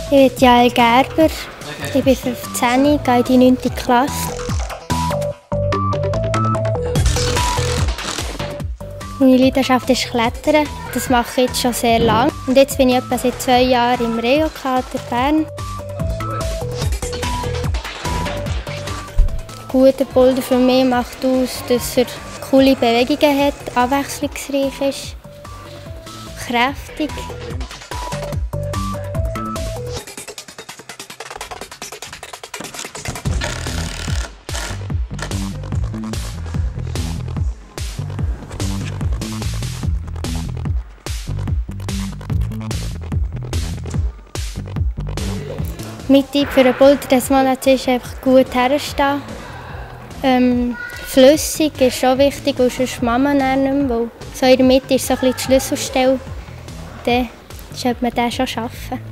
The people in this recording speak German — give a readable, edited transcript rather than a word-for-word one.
Ich bin Jael Gerber, ich bin 15, gehe in die 9. Klasse. Meine Leidenschaft ist Klettern, das mache ich jetzt schon sehr lange. Und jetzt bin ich etwa seit 2 Jahren im Reo-Kader Bern. Ein guter Boulder für mich macht aus, dass er coole Bewegungen hat, abwechslungsreich ist, kräftig. Mein Tipp für einen Boulder des Monats ist einfach gut herstehen. Flüssig ist schon wichtig, und sonst macht man nicht mehr, weil so in der Mitte ist so ein bisschen die Schlüsselstelle. Dann sollte man den schon schaffen.